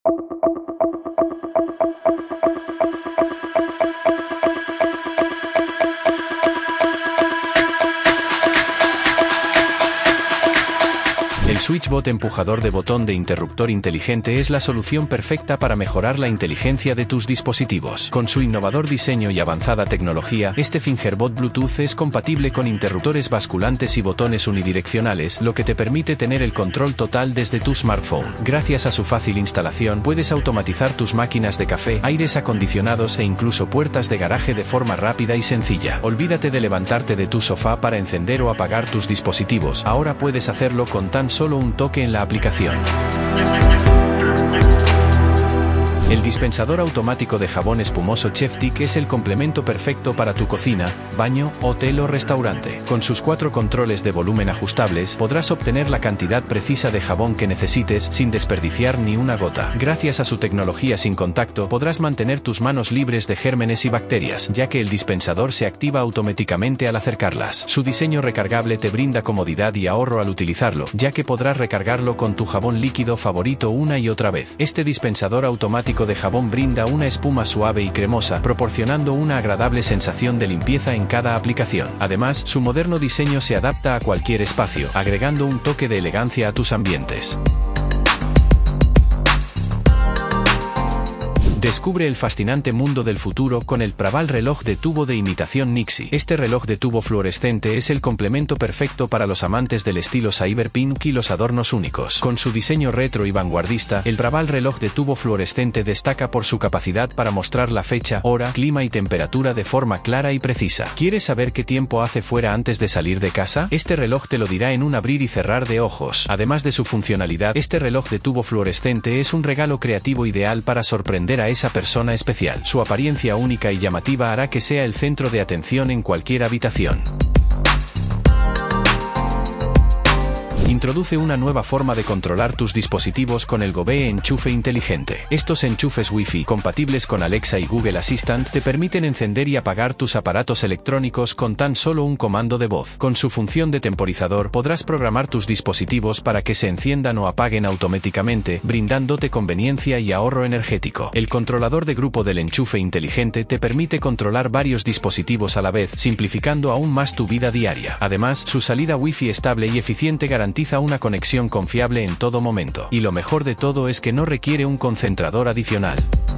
El SwitchBot empujador de botón de interruptor inteligente es la solución perfecta para mejorar la inteligencia de tus dispositivos. Con su innovador diseño y avanzada tecnología, este fingerbot Bluetooth es compatible con interruptores basculantes y botones unidireccionales, lo que te permite tener el control total desde tu smartphone. Gracias a su fácil instalación, puedes automatizar tus máquinas de café, aires acondicionados e incluso puertas de garaje de forma rápida y sencilla. Olvídate de levantarte de tu sofá para encender o apagar tus dispositivos. Ahora puedes hacerlo con tan solo un toque en la aplicación. El dispensador automático de jabón espumoso ChefTick es el complemento perfecto para tu cocina, baño, hotel o restaurante. Con sus 4 controles de volumen ajustables, podrás obtener la cantidad precisa de jabón que necesites sin desperdiciar ni una gota. Gracias a su tecnología sin contacto, podrás mantener tus manos libres de gérmenes y bacterias, ya que el dispensador se activa automáticamente al acercarlas. Su diseño recargable te brinda comodidad y ahorro al utilizarlo, ya que podrás recargarlo con tu jabón líquido favorito una y otra vez. Este dispensador automático de jabón brinda una espuma suave y cremosa, proporcionando una agradable sensación de limpieza en cada aplicación. Además, su moderno diseño se adapta a cualquier espacio, agregando un toque de elegancia a tus ambientes. Descubre el fascinante mundo del futuro con el Praval reloj de tubo de imitación Nixie. Este reloj de tubo fluorescente es el complemento perfecto para los amantes del estilo cyberpunk y los adornos únicos. Con su diseño retro y vanguardista, el Praval reloj de tubo fluorescente destaca por su capacidad para mostrar la fecha, hora, clima y temperatura de forma clara y precisa. ¿Quieres saber qué tiempo hace fuera antes de salir de casa? Este reloj te lo dirá en un abrir y cerrar de ojos. Además de su funcionalidad, este reloj de tubo fluorescente es un regalo creativo ideal para sorprender a esa persona especial. Su apariencia única y llamativa hará que sea el centro de atención en cualquier habitación. Introduce una nueva forma de controlar tus dispositivos con el Gobee enchufe inteligente. Estos enchufes Wi-Fi, compatibles con Alexa y Google Assistant, te permiten encender y apagar tus aparatos electrónicos con tan solo un comando de voz. Con su función de temporizador, podrás programar tus dispositivos para que se enciendan o apaguen automáticamente, brindándote conveniencia y ahorro energético. El controlador de grupo del enchufe inteligente te permite controlar varios dispositivos a la vez, simplificando aún más tu vida diaria. Además, su salida Wi-Fi estable y eficiente garantiza una conexión confiable en todo momento. Y lo mejor de todo es que no requiere un concentrador adicional.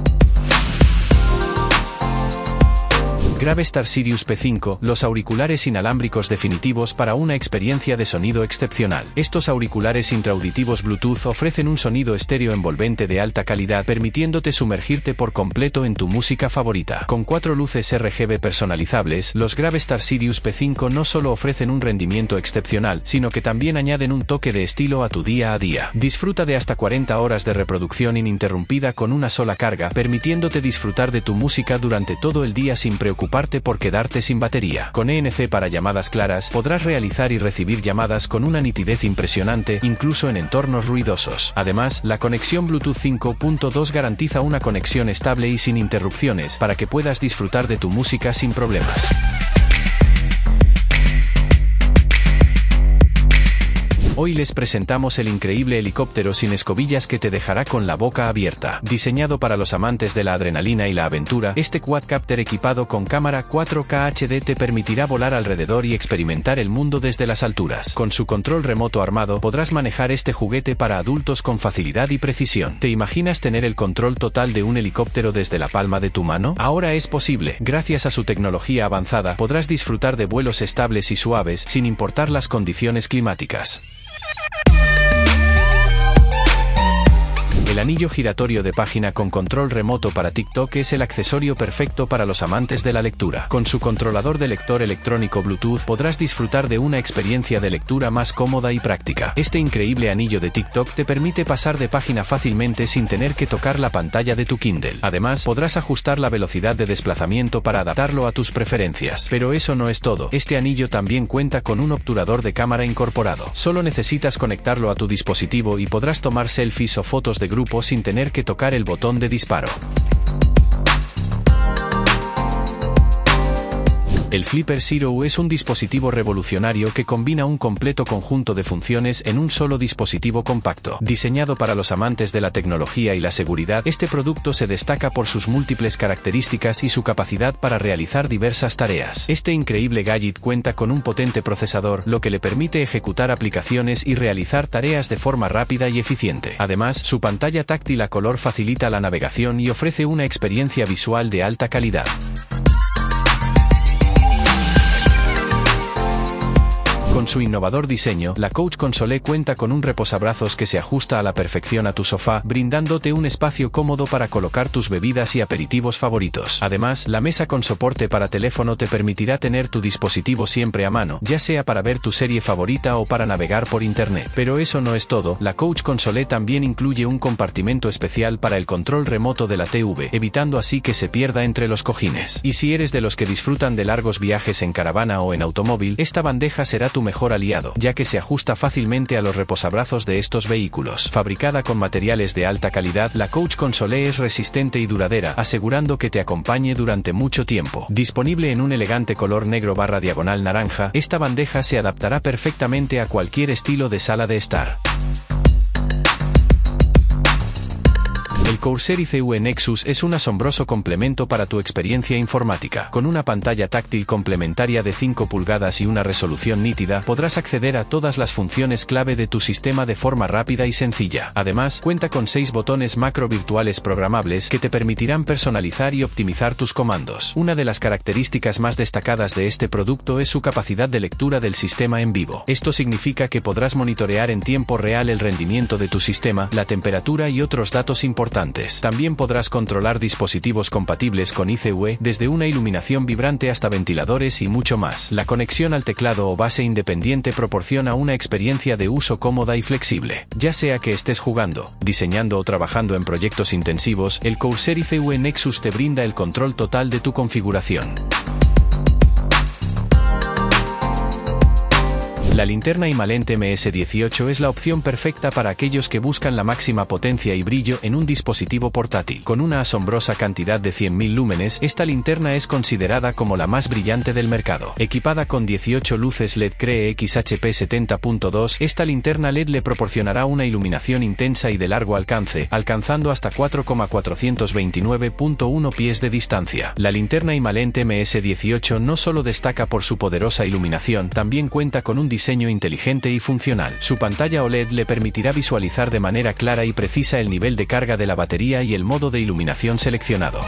Gravestar Sirius P5, los auriculares inalámbricos definitivos para una experiencia de sonido excepcional. Estos auriculares intraauditivos Bluetooth ofrecen un sonido estéreo envolvente de alta calidad, permitiéndote sumergirte por completo en tu música favorita. Con 4 luces RGB personalizables, los Gravestar Sirius P5 no solo ofrecen un rendimiento excepcional, sino que también añaden un toque de estilo a tu día a día. Disfruta de hasta 40 horas de reproducción ininterrumpida con una sola carga, permitiéndote disfrutar de tu música durante todo el día sin preocuparte por quedarte sin batería. Con ENC para llamadas claras, podrás realizar y recibir llamadas con una nitidez impresionante, incluso en entornos ruidosos. Además, la conexión Bluetooth 5.2 garantiza una conexión estable y sin interrupciones, para que puedas disfrutar de tu música sin problemas. Hoy les presentamos el increíble helicóptero sin escobillas que te dejará con la boca abierta. Diseñado para los amantes de la adrenalina y la aventura, este quadcopter equipado con cámara 4K HD te permitirá volar alrededor y experimentar el mundo desde las alturas. Con su control remoto armado, podrás manejar este juguete para adultos con facilidad y precisión. ¿Te imaginas tener el control total de un helicóptero desde la palma de tu mano? Ahora es posible. Gracias a su tecnología avanzada, podrás disfrutar de vuelos estables y suaves, sin importar las condiciones climáticas. El anillo giratorio de página con control remoto para TikTok es el accesorio perfecto para los amantes de la lectura. Con su controlador de lector electrónico Bluetooth podrás disfrutar de una experiencia de lectura más cómoda y práctica. Este increíble anillo de TikTok te permite pasar de página fácilmente sin tener que tocar la pantalla de tu Kindle. Además, podrás ajustar la velocidad de desplazamiento para adaptarlo a tus preferencias. Pero eso no es todo. Este anillo también cuenta con un obturador de cámara incorporado. Solo necesitas conectarlo a tu dispositivo y podrás tomar selfies o fotos de grupo sin tener que tocar el botón de disparo. El Flipper Zero es un dispositivo revolucionario que combina un completo conjunto de funciones en un solo dispositivo compacto. Diseñado para los amantes de la tecnología y la seguridad, este producto se destaca por sus múltiples características y su capacidad para realizar diversas tareas. Este increíble gadget cuenta con un potente procesador, lo que le permite ejecutar aplicaciones y realizar tareas de forma rápida y eficiente. Además, su pantalla táctil a color facilita la navegación y ofrece una experiencia visual de alta calidad. Con su innovador diseño, la Couch Console cuenta con un reposabrazos que se ajusta a la perfección a tu sofá, brindándote un espacio cómodo para colocar tus bebidas y aperitivos favoritos. Además, la mesa con soporte para teléfono te permitirá tener tu dispositivo siempre a mano, ya sea para ver tu serie favorita o para navegar por internet. Pero eso no es todo, la Couch Console también incluye un compartimento especial para el control remoto de la TV, evitando así que se pierda entre los cojines. Y si eres de los que disfrutan de largos viajes en caravana o en automóvil, esta bandeja será tu mejor aliado, ya que se ajusta fácilmente a los reposabrazos de estos vehículos. Fabricada con materiales de alta calidad, la Couch Console es resistente y duradera, asegurando que te acompañe durante mucho tiempo. Disponible en un elegante color negro/diagonal naranja, esta bandeja se adaptará perfectamente a cualquier estilo de sala de estar. El Corsair iCUE Nexus es un asombroso complemento para tu experiencia informática. Con una pantalla táctil complementaria de 5 pulgadas y una resolución nítida, podrás acceder a todas las funciones clave de tu sistema de forma rápida y sencilla. Además, cuenta con 6 botones macro virtuales programables que te permitirán personalizar y optimizar tus comandos. Una de las características más destacadas de este producto es su capacidad de lectura del sistema en vivo. Esto significa que podrás monitorear en tiempo real el rendimiento de tu sistema, la temperatura y otros datos importantes. También podrás controlar dispositivos compatibles con iCUE, desde una iluminación vibrante hasta ventiladores y mucho más. La conexión al teclado o base independiente proporciona una experiencia de uso cómoda y flexible. Ya sea que estés jugando, diseñando o trabajando en proyectos intensivos, el Corsair iCUE Nexus te brinda el control total de tu configuración. La linterna Imalent MS18 es la opción perfecta para aquellos que buscan la máxima potencia y brillo en un dispositivo portátil. Con una asombrosa cantidad de 100.000 lúmenes, esta linterna es considerada como la más brillante del mercado. Equipada con 18 luces LED Cree XHP 70.2, esta linterna LED le proporcionará una iluminación intensa y de largo alcance, alcanzando hasta 4,429.1 pies de distancia. La linterna Imalent MS18 no solo destaca por su poderosa iluminación, también cuenta con un diseño inteligente y funcional. Su pantalla OLED le permitirá visualizar de manera clara y precisa el nivel de carga de la batería y el modo de iluminación seleccionado.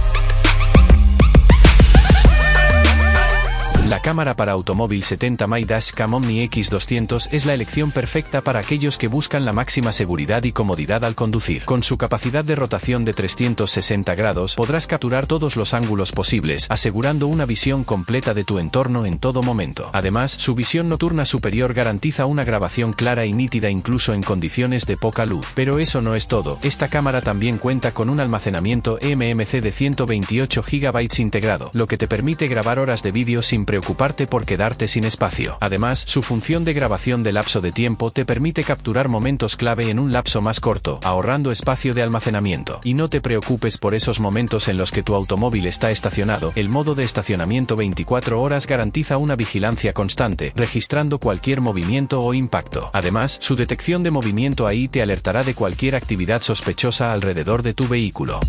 La cámara para automóvil 70 mm Dashcam Omni X200 es la elección perfecta para aquellos que buscan la máxima seguridad y comodidad al conducir. Con su capacidad de rotación de 360 grados, podrás capturar todos los ángulos posibles, asegurando una visión completa de tu entorno en todo momento. Además, su visión nocturna superior garantiza una grabación clara y nítida incluso en condiciones de poca luz. Pero eso no es todo. Esta cámara también cuenta con un almacenamiento eMMC de 128 GB integrado, lo que te permite grabar horas de vídeo sin preocuparte por quedarte sin espacio. Además, su función de grabación de lapso de tiempo te permite capturar momentos clave en un lapso más corto, ahorrando espacio de almacenamiento. Y no te preocupes por esos momentos en los que tu automóvil está estacionado. El modo de estacionamiento 24 horas garantiza una vigilancia constante, registrando cualquier movimiento o impacto. Además, su detección de movimiento ahí te alertará de cualquier actividad sospechosa alrededor de tu vehículo.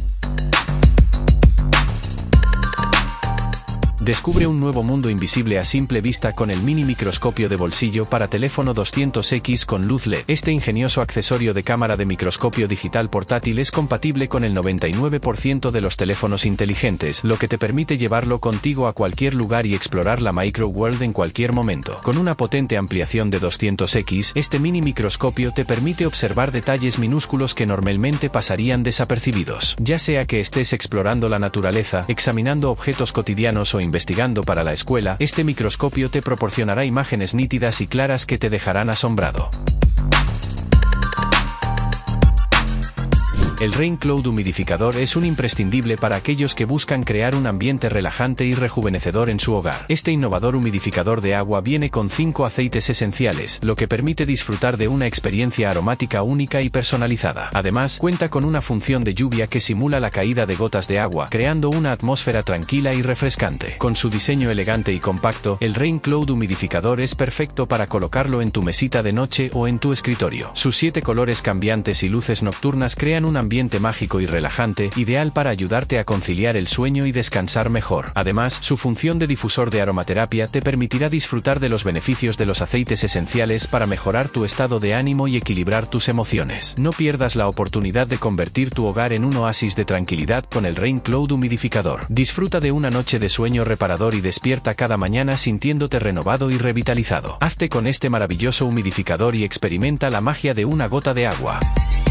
Descubre un nuevo mundo invisible a simple vista con el mini microscopio de bolsillo para teléfono 200X con luz LED. Este ingenioso accesorio de cámara de microscopio digital portátil es compatible con el 99% de los teléfonos inteligentes, lo que te permite llevarlo contigo a cualquier lugar y explorar la micro world en cualquier momento. Con una potente ampliación de 200X, este mini microscopio te permite observar detalles minúsculos que normalmente pasarían desapercibidos. Ya sea que estés explorando la naturaleza, examinando objetos cotidianos o investigando para la escuela, este microscopio te proporcionará imágenes nítidas y claras que te dejarán asombrado. El Rain Cloud humidificador es un imprescindible para aquellos que buscan crear un ambiente relajante y rejuvenecedor en su hogar. Este innovador humidificador de agua viene con 5 aceites esenciales, lo que permite disfrutar de una experiencia aromática única y personalizada. Además, cuenta con una función de lluvia que simula la caída de gotas de agua, creando una atmósfera tranquila y refrescante. Con su diseño elegante y compacto, el Rain Cloud humidificador es perfecto para colocarlo en tu mesita de noche o en tu escritorio. Sus 7 colores cambiantes y luces nocturnas crean un ambiente mágico y relajante, ideal para ayudarte a conciliar el sueño y descansar mejor. Además, su función de difusor de aromaterapia te permitirá disfrutar de los beneficios de los aceites esenciales para mejorar tu estado de ánimo y equilibrar tus emociones. No pierdas la oportunidad de convertir tu hogar en un oasis de tranquilidad con el Rain Cloud humidificador. Disfruta de una noche de sueño reparador y despierta cada mañana sintiéndote renovado y revitalizado. Hazte con este maravilloso humidificador y experimenta la magia de una gota de agua.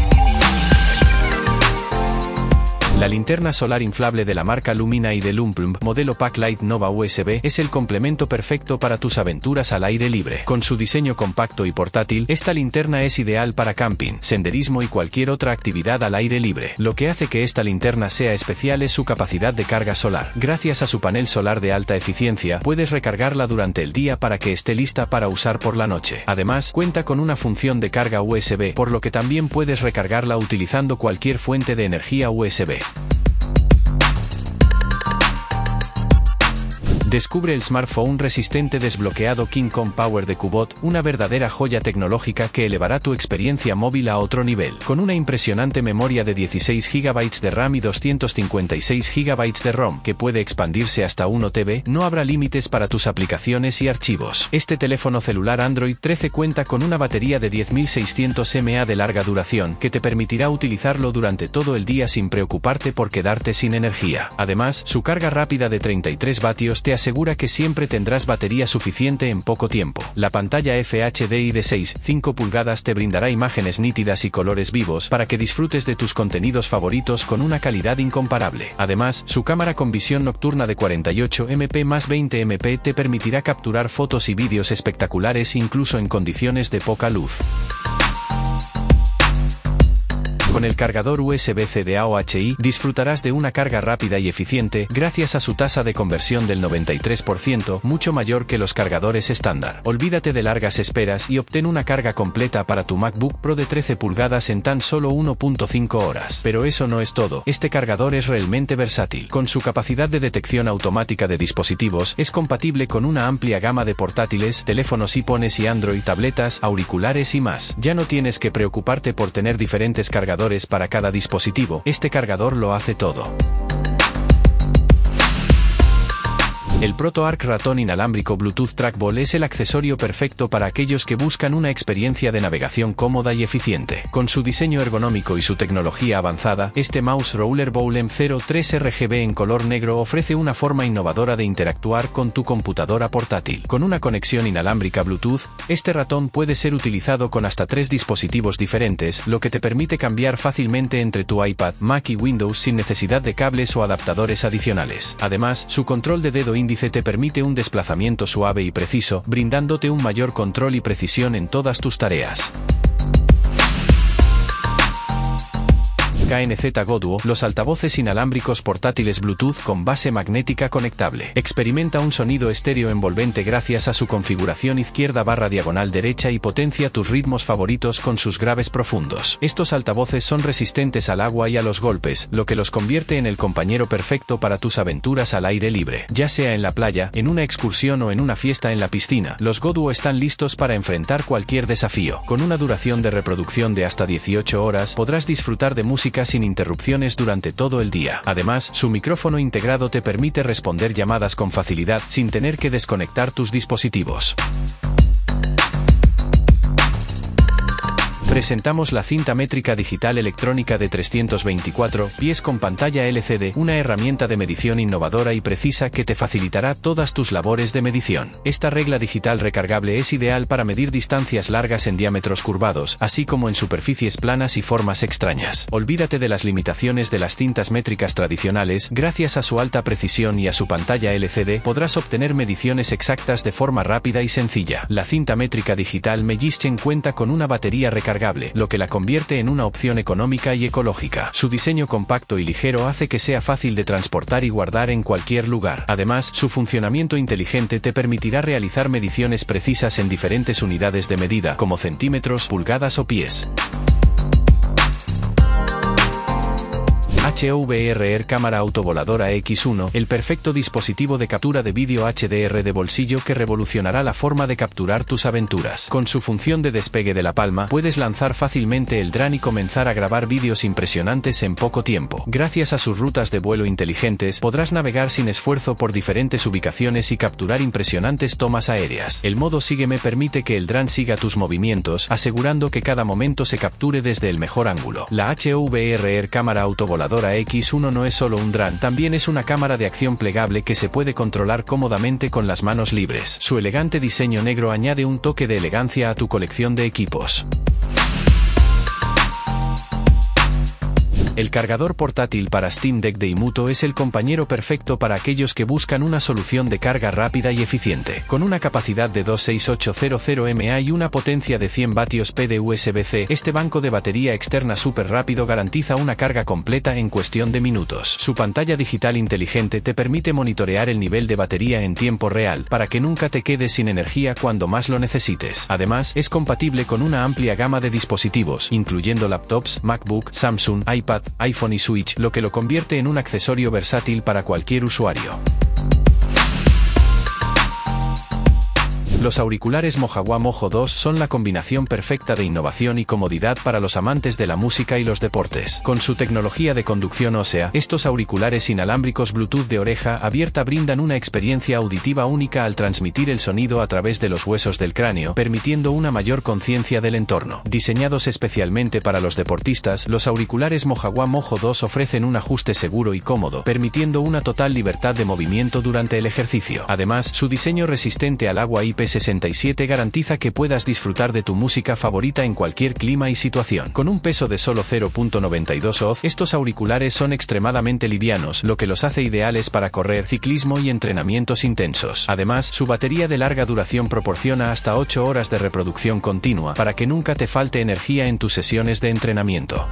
La linterna solar inflable de la marca Lumina y de Lumplumb, modelo Packlight Nova USB, es el complemento perfecto para tus aventuras al aire libre. Con su diseño compacto y portátil, esta linterna es ideal para camping, senderismo y cualquier otra actividad al aire libre. Lo que hace que esta linterna sea especial es su capacidad de carga solar. Gracias a su panel solar de alta eficiencia, puedes recargarla durante el día para que esté lista para usar por la noche. Además, cuenta con una función de carga USB, por lo que también puedes recargarla utilizando cualquier fuente de energía USB. Descubre el smartphone resistente desbloqueado King Kong Power de Cubot, una verdadera joya tecnológica que elevará tu experiencia móvil a otro nivel. Con una impresionante memoria de 16 GB de RAM y 256 GB de ROM, que puede expandirse hasta 1 TB, no habrá límites para tus aplicaciones y archivos. Este teléfono celular Android 13 cuenta con una batería de 10.600 mAh de larga duración, que te permitirá utilizarlo durante todo el día sin preocuparte por quedarte sin energía. Además, su carga rápida de 33 vatios te asegura que siempre tendrás batería suficiente en poco tiempo. La pantalla FHD de 6,5 pulgadas te brindará imágenes nítidas y colores vivos para que disfrutes de tus contenidos favoritos con una calidad incomparable. Además, su cámara con visión nocturna de 48 MP más 20 MP te permitirá capturar fotos y vídeos espectaculares incluso en condiciones de poca luz. Con el cargador USB-C de AOHI disfrutarás de una carga rápida y eficiente gracias a su tasa de conversión del 93%, mucho mayor que los cargadores estándar. Olvídate de largas esperas y obtén una carga completa para tu MacBook Pro de 13 pulgadas en tan solo 1.5 horas. Pero eso no es todo, este cargador es realmente versátil. Con su capacidad de detección automática de dispositivos, es compatible con una amplia gama de portátiles, teléfonos iPhones y Android, tabletas, auriculares y más. Ya no tienes que preocuparte por tener diferentes cargadores para cada dispositivo, este cargador lo hace todo. El ProtoArc ratón inalámbrico Bluetooth Trackball es el accesorio perfecto para aquellos que buscan una experiencia de navegación cómoda y eficiente. Con su diseño ergonómico y su tecnología avanzada, este Mouse Rollerball M03 RGB en color negro ofrece una forma innovadora de interactuar con tu computadora portátil. Con una conexión inalámbrica Bluetooth, este ratón puede ser utilizado con hasta 3 dispositivos diferentes, lo que te permite cambiar fácilmente entre tu iPad, Mac y Windows sin necesidad de cables o adaptadores adicionales. Además, su control de dedo índice te permite un desplazamiento suave y preciso, brindándote un mayor control y precisión en todas tus tareas. KNZ Go Duo, los altavoces inalámbricos portátiles Bluetooth con base magnética conectable. Experimenta un sonido estéreo envolvente gracias a su configuración izquierda/diagonal derecha y potencia tus ritmos favoritos con sus graves profundos. Estos altavoces son resistentes al agua y a los golpes, lo que los convierte en el compañero perfecto para tus aventuras al aire libre. Ya sea en la playa, en una excursión o en una fiesta en la piscina, los Go Duo están listos para enfrentar cualquier desafío. Con una duración de reproducción de hasta 18 horas, podrás disfrutar de música sin interrupciones durante todo el día. Además, su micrófono integrado te permite responder llamadas con facilidad sin tener que desconectar tus dispositivos. Presentamos la cinta métrica digital electrónica de 324 pies con pantalla LCD, una herramienta de medición innovadora y precisa que te facilitará todas tus labores de medición. Esta regla digital recargable es ideal para medir distancias largas en diámetros curvados, así como en superficies planas y formas extrañas. Olvídate de las limitaciones de las cintas métricas tradicionales, gracias a su alta precisión y a su pantalla LCD podrás obtener mediciones exactas de forma rápida y sencilla. La cinta métrica digital Magician cuenta con una batería recargable recargable, lo que la convierte en una opción económica y ecológica. Su diseño compacto y ligero hace que sea fácil de transportar y guardar en cualquier lugar. Además, su funcionamiento inteligente te permitirá realizar mediciones precisas en diferentes unidades de medida, como centímetros, pulgadas o pies. HOVR Air Cámara Autovoladora X1, el perfecto dispositivo de captura de vídeo HDR de bolsillo que revolucionará la forma de capturar tus aventuras. Con su función de despegue de la palma, puedes lanzar fácilmente el dron y comenzar a grabar vídeos impresionantes en poco tiempo. Gracias a sus rutas de vuelo inteligentes, podrás navegar sin esfuerzo por diferentes ubicaciones y capturar impresionantes tomas aéreas. El modo Sígueme permite que el dron siga tus movimientos, asegurando que cada momento se capture desde el mejor ángulo. La HOVR Air Cámara Autovoladora X1 no es solo un dron, también es una cámara de acción plegable que se puede controlar cómodamente con las manos libres. Su elegante diseño negro añade un toque de elegancia a tu colección de equipos. El cargador portátil para Steam Deck de Imuto es el compañero perfecto para aquellos que buscan una solución de carga rápida y eficiente. Con una capacidad de 26800 mAh y una potencia de 100 vatios P de USB-C, este banco de batería externa súper rápido garantiza una carga completa en cuestión de minutos. Su pantalla digital inteligente te permite monitorear el nivel de batería en tiempo real, para que nunca te quedes sin energía cuando más lo necesites. Además, es compatible con una amplia gama de dispositivos, incluyendo laptops, MacBook, Samsung, iPad, iPhone y Switch, lo que lo convierte en un accesorio versátil para cualquier usuario. Los auriculares Mojawa Mojo 2 son la combinación perfecta de innovación y comodidad para los amantes de la música y los deportes. Con su tecnología de conducción ósea, estos auriculares inalámbricos Bluetooth de oreja abierta brindan una experiencia auditiva única al transmitir el sonido a través de los huesos del cráneo, permitiendo una mayor conciencia del entorno. Diseñados especialmente para los deportistas, los auriculares Mojawa Mojo 2 ofrecen un ajuste seguro y cómodo, permitiendo una total libertad de movimiento durante el ejercicio. Además, su diseño resistente al agua IP67 garantiza que puedas disfrutar de tu música favorita en cualquier clima y situación. Con un peso de solo 0.92 oz, estos auriculares son extremadamente livianos, lo que los hace ideales para correr, ciclismo y entrenamientos intensos. Además, su batería de larga duración proporciona hasta 8 horas de reproducción continua, para que nunca te falte energía en tus sesiones de entrenamiento.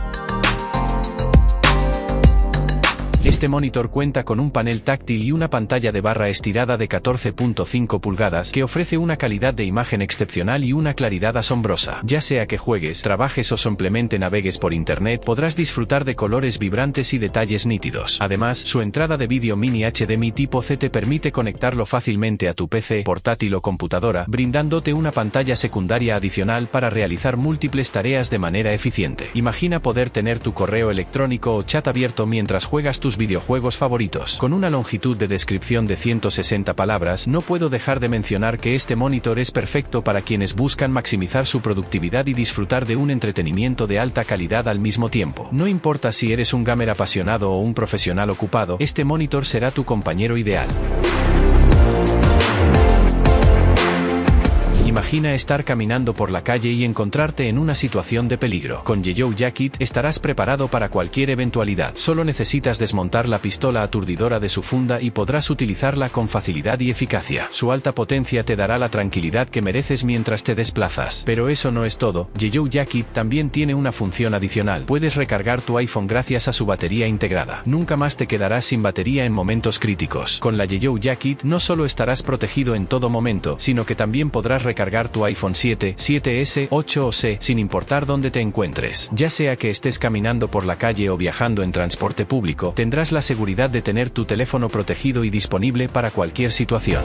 Este monitor cuenta con un panel táctil y una pantalla de barra estirada de 14.5 pulgadas que ofrece una calidad de imagen excepcional y una claridad asombrosa. Ya sea que juegues, trabajes o simplemente navegues por internet, podrás disfrutar de colores vibrantes y detalles nítidos. Además, su entrada de vídeo mini HDMI tipo C te permite conectarlo fácilmente a tu PC, portátil o computadora, brindándote una pantalla secundaria adicional para realizar múltiples tareas de manera eficiente. Imagina poder tener tu correo electrónico o chat abierto mientras juegas tus videojuegos favoritos. Con una longitud de descripción de 160 palabras, no puedo dejar de mencionar que este monitor es perfecto para quienes buscan maximizar su productividad y disfrutar de un entretenimiento de alta calidad al mismo tiempo. No importa si eres un gamer apasionado o un profesional ocupado, este monitor será tu compañero ideal. Imagina estar caminando por la calle y encontrarte en una situación de peligro. Con Yeyou Jacket estarás preparado para cualquier eventualidad. Solo necesitas desmontar la pistola aturdidora de su funda y podrás utilizarla con facilidad y eficacia. Su alta potencia te dará la tranquilidad que mereces mientras te desplazas. Pero eso no es todo. Yeyou Jacket también tiene una función adicional. Puedes recargar tu iPhone gracias a su batería integrada. Nunca más te quedarás sin batería en momentos críticos. Con la Yeyou Jacket no solo estarás protegido en todo momento, sino que también podrás recargar tu iPhone 7, 7S, 8 o C, sin importar dónde te encuentres. Ya sea que estés caminando por la calle o viajando en transporte público, tendrás la seguridad de tener tu teléfono protegido y disponible para cualquier situación.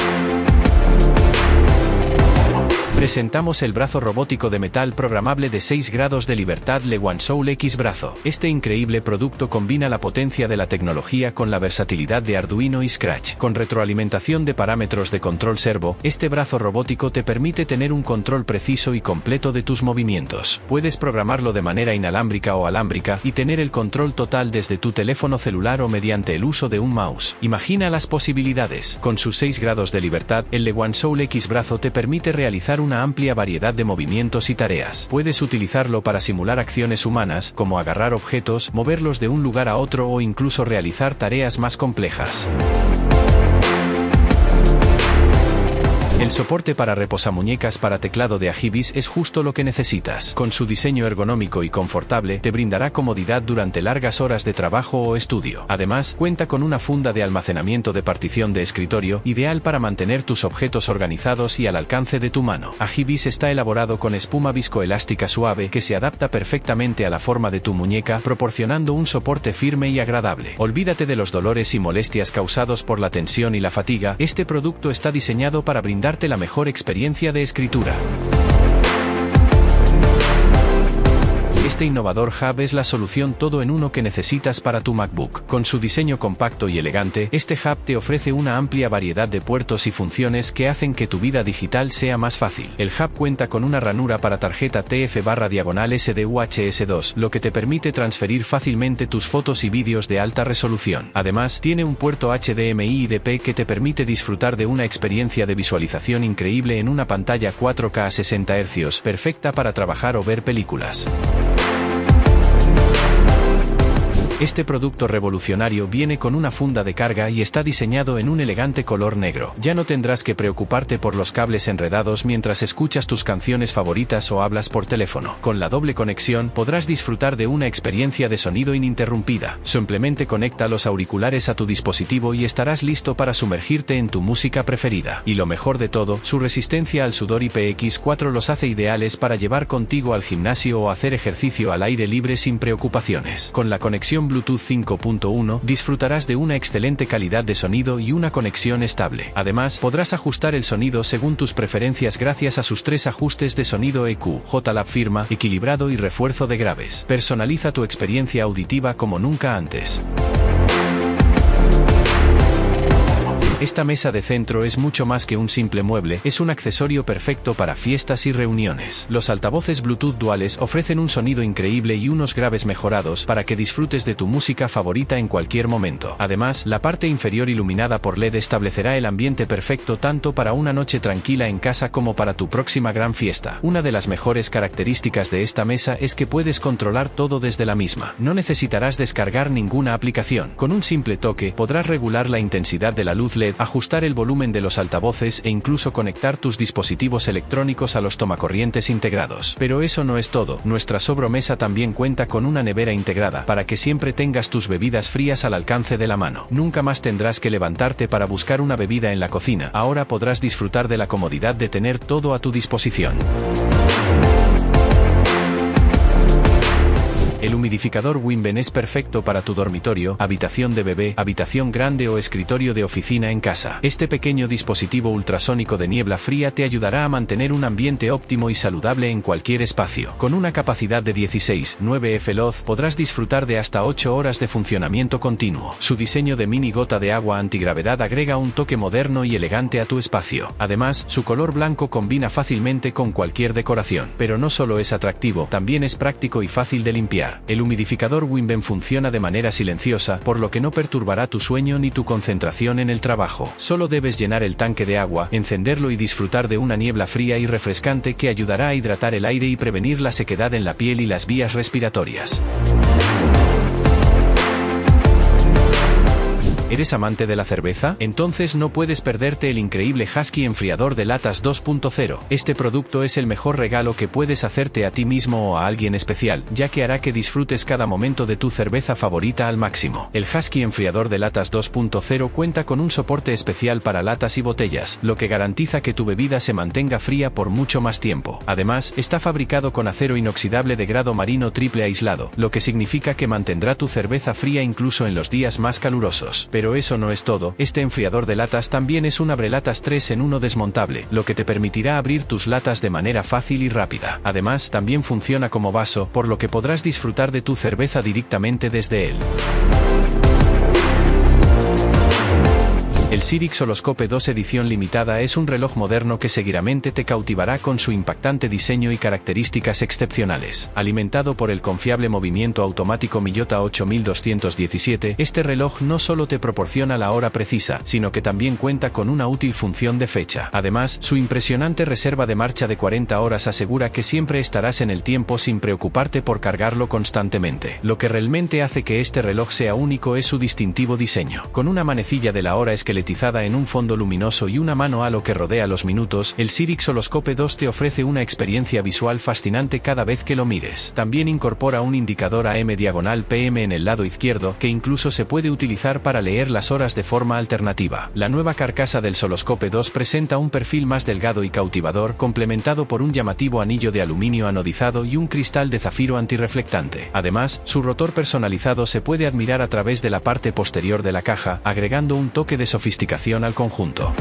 Presentamos el brazo robótico de metal programable de 6 grados de libertad LeOneSoul X Brazo. Este increíble producto combina la potencia de la tecnología con la versatilidad de Arduino y Scratch. Con retroalimentación de parámetros de control servo, este brazo robótico te permite tener un control preciso y completo de tus movimientos. Puedes programarlo de manera inalámbrica o alámbrica y tener el control total desde tu teléfono celular o mediante el uso de un mouse. Imagina las posibilidades. Con sus 6 grados de libertad, el LeOneSoul X Brazo te permite realizar una amplia variedad de movimientos y tareas. Puedes utilizarlo para simular acciones humanas, como agarrar objetos, moverlos de un lugar a otro o incluso realizar tareas más complejas. El soporte para reposamuñecas para teclado de Agibis es justo lo que necesitas. Con su diseño ergonómico y confortable, te brindará comodidad durante largas horas de trabajo o estudio. Además, cuenta con una funda de almacenamiento de partición de escritorio, ideal para mantener tus objetos organizados y al alcance de tu mano. Agibis está elaborado con espuma viscoelástica suave que se adapta perfectamente a la forma de tu muñeca, proporcionando un soporte firme y agradable. Olvídate de los dolores y molestias causados por la tensión y la fatiga. Este producto está diseñado para brindarte la mejor experiencia de escritura. Este innovador hub es la solución todo en uno que necesitas para tu MacBook. Con su diseño compacto y elegante, este hub te ofrece una amplia variedad de puertos y funciones que hacen que tu vida digital sea más fácil. El hub cuenta con una ranura para tarjeta TF//SD-UHS-2, lo que te permite transferir fácilmente tus fotos y vídeos de alta resolución. Además, tiene un puerto HDMI y DP que te permite disfrutar de una experiencia de visualización increíble en una pantalla 4K a 60 Hz, perfecta para trabajar o ver películas. Este producto revolucionario viene con una funda de carga y está diseñado en un elegante color negro. Ya no tendrás que preocuparte por los cables enredados mientras escuchas tus canciones favoritas o hablas por teléfono. Con la doble conexión podrás disfrutar de una experiencia de sonido ininterrumpida. Simplemente conecta los auriculares a tu dispositivo y estarás listo para sumergirte en tu música preferida. Y lo mejor de todo, su resistencia al sudor IPX4 los hace ideales para llevar contigo al gimnasio o hacer ejercicio al aire libre sin preocupaciones. Con la conexión Bluetooth 5.1 disfrutarás de una excelente calidad de sonido y una conexión estable. Además, podrás ajustar el sonido según tus preferencias gracias a sus 3 ajustes de sonido EQ, JLab firma, equilibrado y refuerzo de graves. Personaliza tu experiencia auditiva como nunca antes. Esta mesa de centro es mucho más que un simple mueble, es un accesorio perfecto para fiestas y reuniones. Los altavoces Bluetooth duales ofrecen un sonido increíble y unos graves mejorados para que disfrutes de tu música favorita en cualquier momento. Además, la parte inferior iluminada por LED establecerá el ambiente perfecto tanto para una noche tranquila en casa como para tu próxima gran fiesta. Una de las mejores características de esta mesa es que puedes controlar todo desde la misma. No necesitarás descargar ninguna aplicación. Con un simple toque, podrás regular la intensidad de la luz LED, ajustar el volumen de los altavoces e incluso conectar tus dispositivos electrónicos a los tomacorrientes integrados. Pero eso no es todo. Nuestra sobremesa también cuenta con una nevera integrada para que siempre tengas tus bebidas frías al alcance de la mano. Nunca más tendrás que levantarte para buscar una bebida en la cocina. Ahora podrás disfrutar de la comodidad de tener todo a tu disposición. El humidificador Winben es perfecto para tu dormitorio, habitación de bebé, habitación grande o escritorio de oficina en casa. Este pequeño dispositivo ultrasónico de niebla fría te ayudará a mantener un ambiente óptimo y saludable en cualquier espacio. Con una capacidad de 16,9 FLOZ podrás disfrutar de hasta 8 horas de funcionamiento continuo. Su diseño de mini gota de agua antigravedad agrega un toque moderno y elegante a tu espacio. Además, su color blanco combina fácilmente con cualquier decoración. Pero no solo es atractivo, también es práctico y fácil de limpiar. El humidificador Winben funciona de manera silenciosa, por lo que no perturbará tu sueño ni tu concentración en el trabajo. Solo debes llenar el tanque de agua, encenderlo y disfrutar de una niebla fría y refrescante que ayudará a hidratar el aire y prevenir la sequedad en la piel y las vías respiratorias. ¿Eres amante de la cerveza? Entonces no puedes perderte el increíble Husky enfriador de latas 2.0. Este producto es el mejor regalo que puedes hacerte a ti mismo o a alguien especial, ya que hará que disfrutes cada momento de tu cerveza favorita al máximo. El Husky enfriador de latas 2.0 cuenta con un soporte especial para latas y botellas, lo que garantiza que tu bebida se mantenga fría por mucho más tiempo. Además, está fabricado con acero inoxidable de grado marino triple aislado, lo que significa que mantendrá tu cerveza fría incluso en los días más calurosos. Pero eso no es todo, este enfriador de latas también es un abrelatas 3 en 1 desmontable, lo que te permitirá abrir tus latas de manera fácil y rápida. Además, también funciona como vaso, por lo que podrás disfrutar de tu cerveza directamente desde él. El Sirix Holoscope 2 edición limitada es un reloj moderno que seguidamente te cautivará con su impactante diseño y características excepcionales. Alimentado por el confiable movimiento automático Miyota 8217, este reloj no solo te proporciona la hora precisa, sino que también cuenta con una útil función de fecha. Además, su impresionante reserva de marcha de 40 horas asegura que siempre estarás en el tiempo sin preocuparte por cargarlo constantemente. Lo que realmente hace que este reloj sea único es su distintivo diseño. Con una manecilla de la hora esquelética magnetizada en un fondo luminoso y una mano halo que rodea los minutos, el Sirix Holoscope 2 te ofrece una experiencia visual fascinante cada vez que lo mires. También incorpora un indicador AM/PM en el lado izquierdo, que incluso se puede utilizar para leer las horas de forma alternativa. La nueva carcasa del Holoscope 2 presenta un perfil más delgado y cautivador, complementado por un llamativo anillo de aluminio anodizado y un cristal de zafiro antirreflectante. Además, su rotor personalizado se puede admirar a través de la parte posterior de la caja, agregando un toque de sofisticación al conjunto.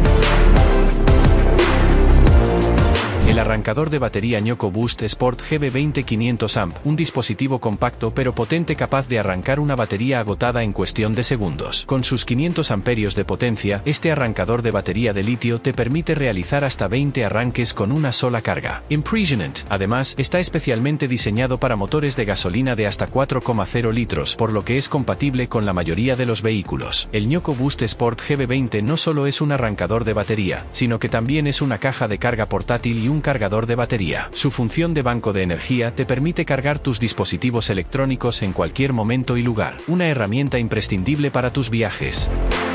El arrancador de batería Nyoko Boost Sport GB20 500A, un dispositivo compacto pero potente capaz de arrancar una batería agotada en cuestión de segundos. Con sus 500 amperios de potencia, este arrancador de batería de litio te permite realizar hasta 20 arranques con una sola carga. Impressionant. Además, está especialmente diseñado para motores de gasolina de hasta 4,0 litros, por lo que es compatible con la mayoría de los vehículos. El Nyoko Boost Sport GB20 no solo es un arrancador de batería, sino que también es una caja de carga portátil y un cargador de batería. Su función de banco de energía te permite cargar tus dispositivos electrónicos en cualquier momento y lugar. Una herramienta imprescindible para tus viajes.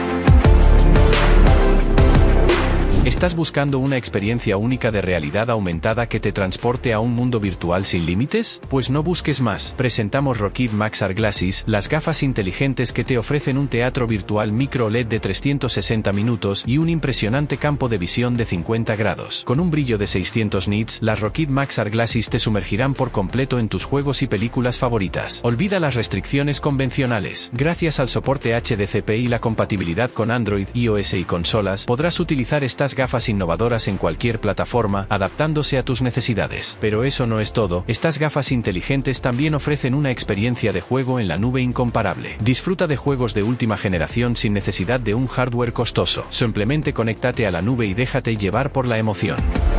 ¿Estás buscando una experiencia única de realidad aumentada que te transporte a un mundo virtual sin límites? Pues no busques más. Presentamos Rokid Max AR Glasses, las gafas inteligentes que te ofrecen un teatro virtual micro LED de 360 minutos y un impresionante campo de visión de 50 grados. Con un brillo de 600 nits, las Rokid Max AR Glasses te sumergirán por completo en tus juegos y películas favoritas. Olvida las restricciones convencionales. Gracias al soporte HDCP y la compatibilidad con Android, iOS y consolas, podrás utilizar estas gafas innovadoras en cualquier plataforma, adaptándose a tus necesidades. Pero eso no es todo, estas gafas inteligentes también ofrecen una experiencia de juego en la nube incomparable. Disfruta de juegos de última generación sin necesidad de un hardware costoso. Simplemente conéctate a la nube y déjate llevar por la emoción.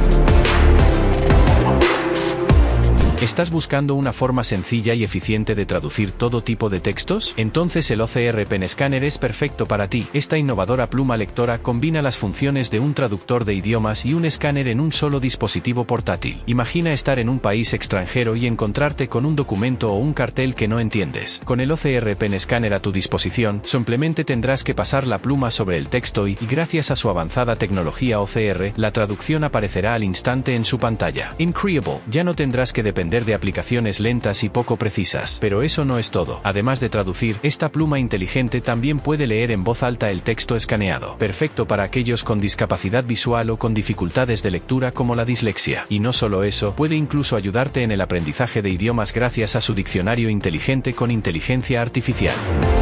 ¿Estás buscando una forma sencilla y eficiente de traducir todo tipo de textos? Entonces el OCR Pen Scanner es perfecto para ti. Esta innovadora pluma lectora combina las funciones de un traductor de idiomas y un escáner en un solo dispositivo portátil. Imagina estar en un país extranjero y encontrarte con un documento o un cartel que no entiendes. Con el OCR Pen Scanner a tu disposición, simplemente tendrás que pasar la pluma sobre el texto y gracias a su avanzada tecnología OCR, la traducción aparecerá al instante en su pantalla. Increíble. Ya no tendrás que depender de aplicaciones lentas y poco precisas. Pero eso no es todo. Además de traducir, esta pluma inteligente también puede leer en voz alta el texto escaneado. Perfecto para aquellos con discapacidad visual o con dificultades de lectura como la dislexia. Y no solo eso, puede incluso ayudarte en el aprendizaje de idiomas gracias a su diccionario inteligente con inteligencia artificial.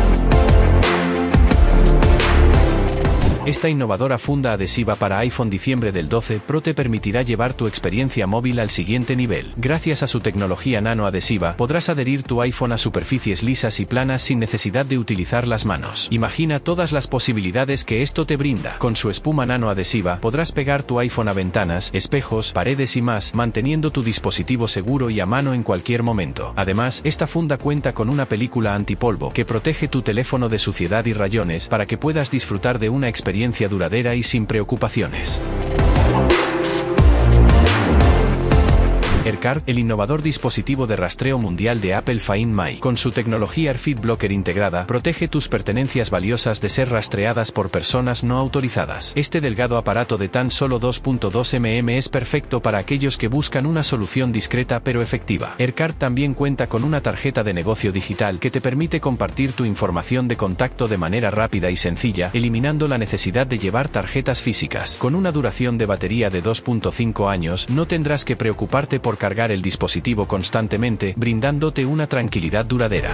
Esta innovadora funda adhesiva para iPhone diciembre del 12 Pro te permitirá llevar tu experiencia móvil al siguiente nivel. Gracias a su tecnología nanoadhesiva, podrás adherir tu iPhone a superficies lisas y planas sin necesidad de utilizar las manos. Imagina todas las posibilidades que esto te brinda. Con su espuma nanoadhesiva, podrás pegar tu iPhone a ventanas, espejos, paredes y más, manteniendo tu dispositivo seguro y a mano en cualquier momento. Además, esta funda cuenta con una película antipolvo que protege tu teléfono de suciedad y rayones para que puedas disfrutar de una experiencia duradera y sin preocupaciones. AirCar, el innovador dispositivo de rastreo mundial de Apple Find My. Con su tecnología AirFit Blocker integrada, protege tus pertenencias valiosas de ser rastreadas por personas no autorizadas. Este delgado aparato de tan solo 2.2 mm es perfecto para aquellos que buscan una solución discreta pero efectiva. AirCar también cuenta con una tarjeta de negocio digital que te permite compartir tu información de contacto de manera rápida y sencilla, eliminando la necesidad de llevar tarjetas físicas. Con una duración de batería de 2.5 años, no tendrás que preocuparte por cargar el dispositivo constantemente, brindándote una tranquilidad duradera.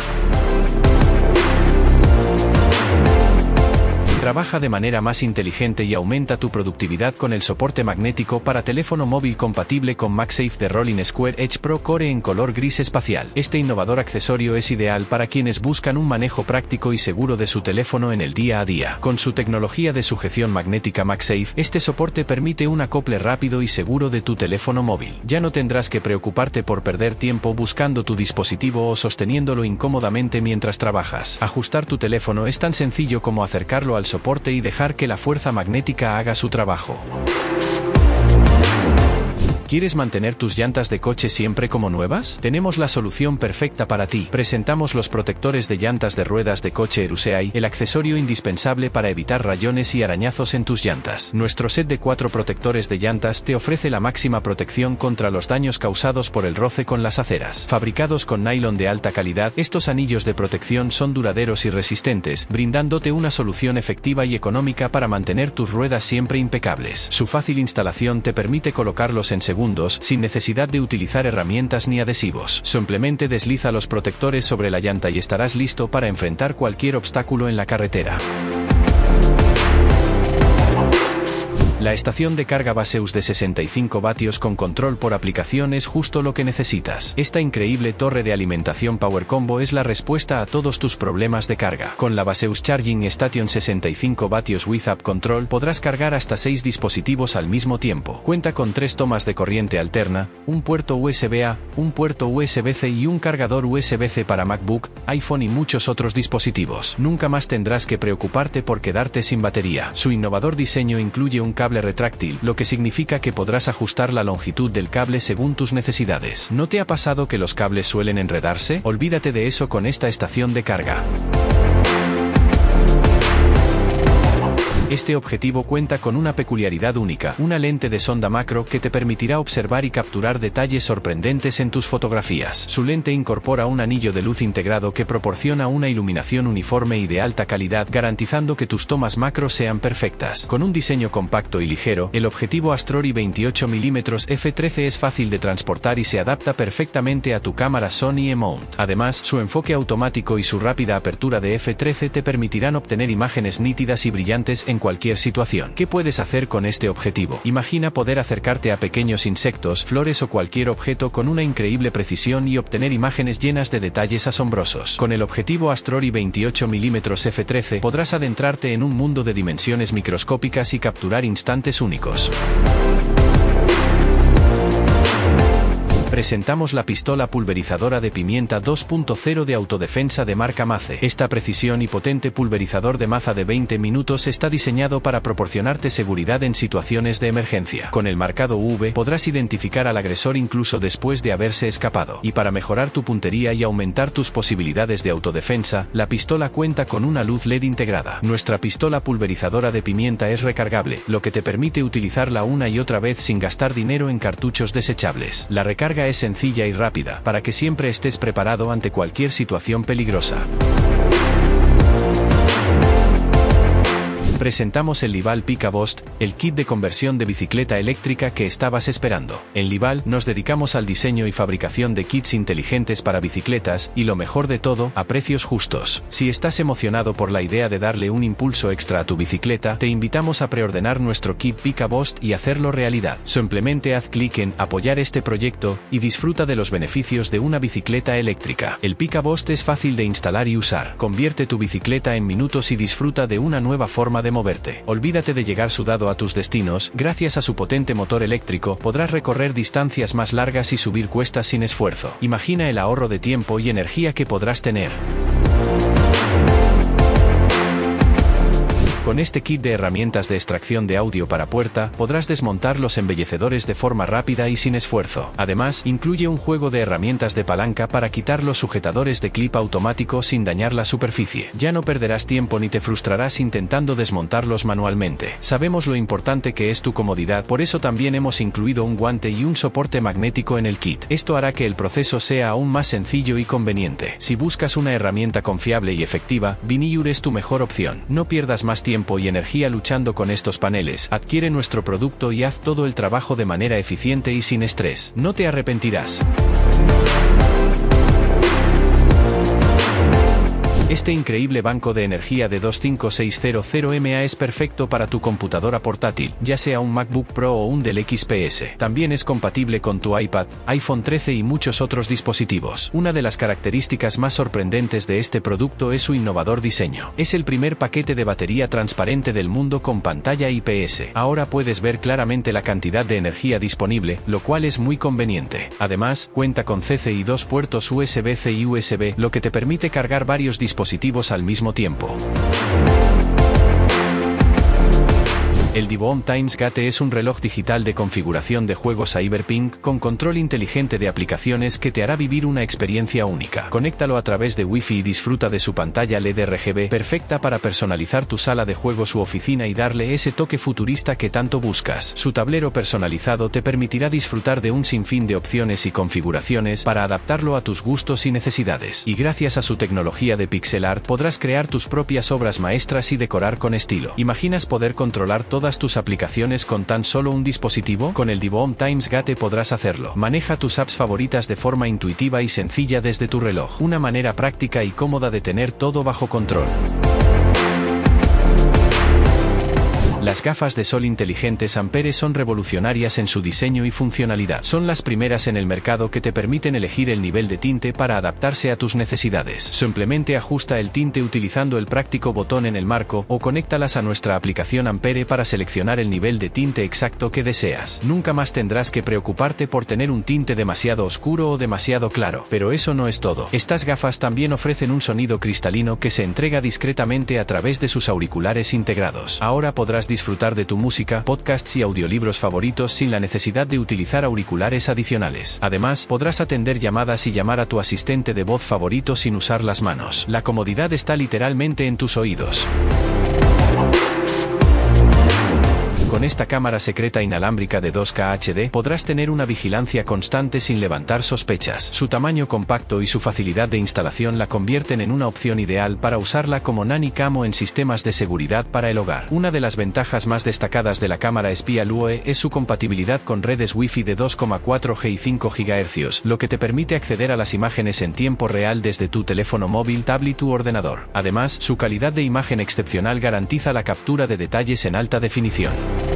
Trabaja de manera más inteligente y aumenta tu productividad con el soporte magnético para teléfono móvil compatible con MagSafe de Rollin Square Edge Pro Core en color gris espacial. Este innovador accesorio es ideal para quienes buscan un manejo práctico y seguro de su teléfono en el día a día. Con su tecnología de sujeción magnética MagSafe, este soporte permite un acople rápido y seguro de tu teléfono móvil. Ya no tendrás que preocuparte por perder tiempo buscando tu dispositivo o sosteniéndolo incómodamente mientras trabajas. Ajustar tu teléfono es tan sencillo como acercarlo al soporte y dejar que la fuerza magnética haga su trabajo. ¿Quieres mantener tus llantas de coche siempre como nuevas? Tenemos la solución perfecta para ti. Presentamos los protectores de llantas de ruedas de coche Eruseai, el accesorio indispensable para evitar rayones y arañazos en tus llantas. Nuestro set de 4 protectores de llantas te ofrece la máxima protección contra los daños causados por el roce con las aceras. Fabricados con nylon de alta calidad, estos anillos de protección son duraderos y resistentes, brindándote una solución efectiva y económica para mantener tus ruedas siempre impecables. Su fácil instalación te permite colocarlos en segundos, sin necesidad de utilizar herramientas ni adhesivos. Simplemente desliza los protectores sobre la llanta y estarás listo para enfrentar cualquier obstáculo en la carretera. La estación de carga Baseus de 65 vatios con control por aplicación es justo lo que necesitas. Esta increíble torre de alimentación Power Combo es la respuesta a todos tus problemas de carga. Con la Baseus Charging Station 65 vatios with App Control podrás cargar hasta 6 dispositivos al mismo tiempo. Cuenta con 3 tomas de corriente alterna, un puerto USB-A, un puerto USB-C y un cargador USB-C para MacBook, iPhone y muchos otros dispositivos. Nunca más tendrás que preocuparte por quedarte sin batería. Su innovador diseño incluye un cable retráctil, lo que significa que podrás ajustar la longitud del cable según tus necesidades. ¿No te ha pasado que los cables suelen enredarse? Olvídate de eso con esta estación de carga. Este objetivo cuenta con una peculiaridad única, una lente de sonda macro que te permitirá observar y capturar detalles sorprendentes en tus fotografías. Su lente incorpora un anillo de luz integrado que proporciona una iluminación uniforme y de alta calidad, garantizando que tus tomas macro sean perfectas. Con un diseño compacto y ligero, el objetivo Astrory 28 mm f13 es fácil de transportar y se adapta perfectamente a tu cámara Sony E-Mount. Además, su enfoque automático y su rápida apertura de f13 te permitirán obtener imágenes nítidas y brillantes en cualquier situación. ¿Qué puedes hacer con este objetivo? Imagina poder acercarte a pequeños insectos, flores o cualquier objeto con una increíble precisión y obtener imágenes llenas de detalles asombrosos. Con el objetivo Astrory 28 mm f13 podrás adentrarte en un mundo de dimensiones microscópicas y capturar instantes únicos. Presentamos la pistola pulverizadora de pimienta 2.0 de autodefensa de marca Mace. Esta precisión y potente pulverizador de maza de 20 minutos está diseñado para proporcionarte seguridad en situaciones de emergencia. Con el marcado UV podrás identificar al agresor incluso después de haberse escapado. Y para mejorar tu puntería y aumentar tus posibilidades de autodefensa, la pistola cuenta con una luz LED integrada. Nuestra pistola pulverizadora de pimienta es recargable, lo que te permite utilizarla una y otra vez sin gastar dinero en cartuchos desechables. La recarga es sencilla y rápida, para que siempre estés preparado ante cualquier situación peligrosa. Presentamos el Lival Picaboost, el kit de conversión de bicicleta eléctrica que estabas esperando. En Lival nos dedicamos al diseño y fabricación de kits inteligentes para bicicletas, y lo mejor de todo, a precios justos. Si estás emocionado por la idea de darle un impulso extra a tu bicicleta, te invitamos a preordenar nuestro kit Picaboost y hacerlo realidad. Simplemente haz clic en Apoyar este proyecto y disfruta de los beneficios de una bicicleta eléctrica. El Picaboost es fácil de instalar y usar. Convierte tu bicicleta en minutos y disfruta de una nueva forma de moverte. Olvídate de llegar sudado a tus destinos. Gracias a su potente motor eléctrico podrás recorrer distancias más largas y subir cuestas sin esfuerzo. Imagina el ahorro de tiempo y energía que podrás tener. Con este kit de herramientas de extracción de audio para puerta, podrás desmontar los embellecedores de forma rápida y sin esfuerzo. Además, incluye un juego de herramientas de palanca para quitar los sujetadores de clip automático sin dañar la superficie. Ya no perderás tiempo ni te frustrarás intentando desmontarlos manualmente. Sabemos lo importante que es tu comodidad, por eso también hemos incluido un guante y un soporte magnético en el kit. Esto hará que el proceso sea aún más sencillo y conveniente. Si buscas una herramienta confiable y efectiva, Vinyure es tu mejor opción. No pierdas más tiempo y energía luchando con estos paneles. Adquiere nuestro producto y haz todo el trabajo de manera eficiente y sin estrés. No te arrepentirás. Este increíble banco de energía de 25600 mAh es perfecto para tu computadora portátil, ya sea un MacBook Pro o un Dell XPS. También es compatible con tu iPad, iPhone 13 y muchos otros dispositivos. Una de las características más sorprendentes de este producto es su innovador diseño. Es el primer paquete de batería transparente del mundo con pantalla IPS. Ahora puedes ver claramente la cantidad de energía disponible, lo cual es muy conveniente. Además, cuenta con CC y 2 puertos USB-C y USB, lo que te permite cargar varios dispositivos al mismo tiempo. El Divoom Times Gate es un reloj digital de configuración de juegos Cyberpunk con control inteligente de aplicaciones que te hará vivir una experiencia única. Conéctalo a través de Wi-Fi y disfruta de su pantalla LED RGB, perfecta para personalizar tu sala de juegos u oficina y darle ese toque futurista que tanto buscas. Su tablero personalizado te permitirá disfrutar de un sinfín de opciones y configuraciones para adaptarlo a tus gustos y necesidades. Y gracias a su tecnología de pixel art podrás crear tus propias obras maestras y decorar con estilo. ¿Imaginas poder controlar todas tus aplicaciones con tan solo un dispositivo? Con el Divoom Times Gate podrás hacerlo. Maneja tus apps favoritas de forma intuitiva y sencilla desde tu reloj. Una manera práctica y cómoda de tener todo bajo control. Las gafas de sol inteligentes Ampere son revolucionarias en su diseño y funcionalidad. Son las primeras en el mercado que te permiten elegir el nivel de tinte para adaptarse a tus necesidades. Simplemente ajusta el tinte utilizando el práctico botón en el marco o conéctalas a nuestra aplicación Ampere para seleccionar el nivel de tinte exacto que deseas. Nunca más tendrás que preocuparte por tener un tinte demasiado oscuro o demasiado claro. Pero eso no es todo. Estas gafas también ofrecen un sonido cristalino que se entrega discretamente a través de sus auriculares integrados. Ahora podrás disfrutar de tu música, podcasts y audiolibros favoritos sin la necesidad de utilizar auriculares adicionales. Además, podrás atender llamadas y llamar a tu asistente de voz favorito sin usar las manos. La comodidad está literalmente en tus oídos. Con esta cámara secreta inalámbrica de 2K HD podrás tener una vigilancia constante sin levantar sospechas. Su tamaño compacto y su facilidad de instalación la convierten en una opción ideal para usarla como nanny cam o en sistemas de seguridad para el hogar. Una de las ventajas más destacadas de la cámara espía Lue es su compatibilidad con redes Wi-Fi de 2,4G y 5 GHz, lo que te permite acceder a las imágenes en tiempo real desde tu teléfono móvil, tablet u ordenador. Además, su calidad de imagen excepcional garantiza la captura de detalles en alta definición.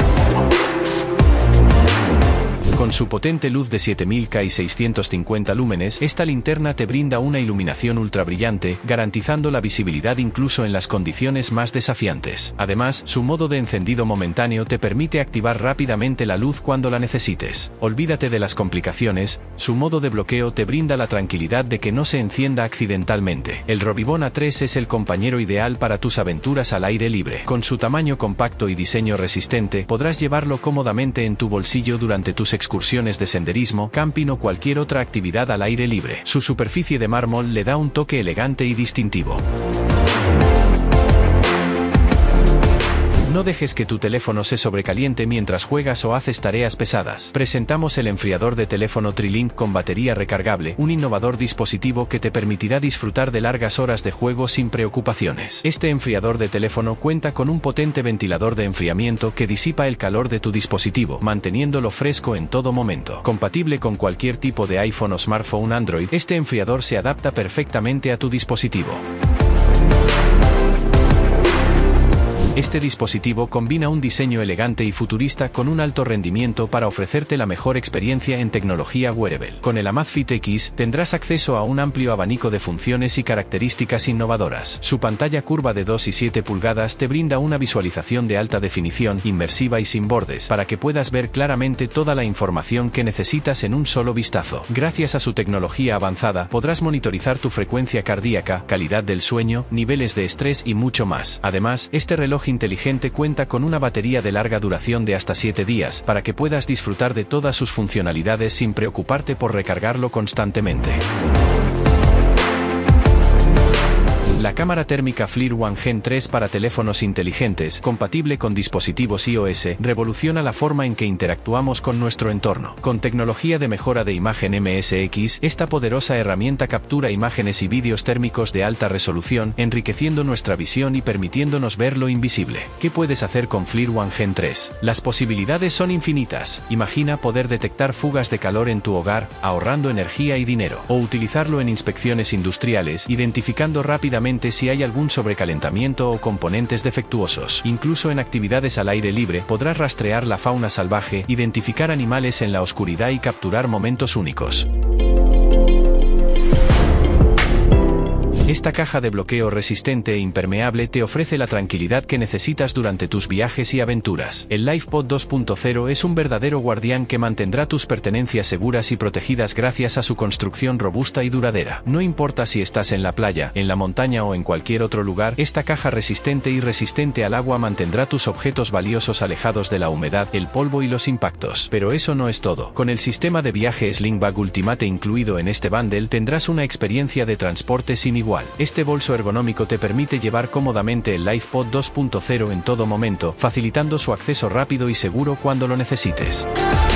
Con su potente luz de 7000K y 650 lúmenes, esta linterna te brinda una iluminación ultra brillante, garantizando la visibilidad incluso en las condiciones más desafiantes. Además, su modo de encendido momentáneo te permite activar rápidamente la luz cuando la necesites. Olvídate de las complicaciones, su modo de bloqueo te brinda la tranquilidad de que no se encienda accidentalmente. El Robivon A3 es el compañero ideal para tus aventuras al aire libre. Con su tamaño compacto y diseño resistente, podrás llevarlo cómodamente en tu bolsillo durante tus excursiones de senderismo, camping o cualquier otra actividad al aire libre. Su superficie de mármol le da un toque elegante y distintivo. No dejes que tu teléfono se sobrecaliente mientras juegas o haces tareas pesadas. Presentamos el enfriador de teléfono Trilink con batería recargable, un innovador dispositivo que te permitirá disfrutar de largas horas de juego sin preocupaciones. Este enfriador de teléfono cuenta con un potente ventilador de enfriamiento que disipa el calor de tu dispositivo, manteniéndolo fresco en todo momento. Compatible con cualquier tipo de iPhone o smartphone Android, este enfriador se adapta perfectamente a tu dispositivo. Este dispositivo combina un diseño elegante y futurista con un alto rendimiento para ofrecerte la mejor experiencia en tecnología wearable. Con el Amazfit X tendrás acceso a un amplio abanico de funciones y características innovadoras. Su pantalla curva de 2 y 7 pulgadas te brinda una visualización de alta definición, inmersiva y sin bordes, para que puedas ver claramente toda la información que necesitas en un solo vistazo. Gracias a su tecnología avanzada, podrás monitorizar tu frecuencia cardíaca, calidad del sueño, niveles de estrés y mucho más. Además, este reloj inteligente cuenta con una batería de larga duración de hasta 7 días, para que puedas disfrutar de todas sus funcionalidades sin preocuparte por recargarlo constantemente. La cámara térmica FLIR One Gen 3 para teléfonos inteligentes, compatible con dispositivos iOS, revoluciona la forma en que interactuamos con nuestro entorno. Con tecnología de mejora de imagen MSX, esta poderosa herramienta captura imágenes y vídeos térmicos de alta resolución, enriqueciendo nuestra visión y permitiéndonos ver lo invisible. ¿Qué puedes hacer con FLIR One Gen 3? Las posibilidades son infinitas. Imagina poder detectar fugas de calor en tu hogar, ahorrando energía y dinero, o utilizarlo en inspecciones industriales, identificando rápidamente si hay algún sobrecalentamiento o componentes defectuosos. Incluso en actividades al aire libre podrás rastrear la fauna salvaje, identificar animales en la oscuridad y capturar momentos únicos. Esta caja de bloqueo resistente e impermeable te ofrece la tranquilidad que necesitas durante tus viajes y aventuras. El LifePod 2.0 es un verdadero guardián que mantendrá tus pertenencias seguras y protegidas gracias a su construcción robusta y duradera. No importa si estás en la playa, en la montaña o en cualquier otro lugar, esta caja resistente y resistente al agua mantendrá tus objetos valiosos alejados de la humedad, el polvo y los impactos. Pero eso no es todo. Con el sistema de viaje Slingbag Ultimate incluido en este bundle, tendrás una experiencia de transporte sin igual. Este bolso ergonómico te permite llevar cómodamente el LifePod 2.0 en todo momento, facilitando su acceso rápido y seguro cuando lo necesites.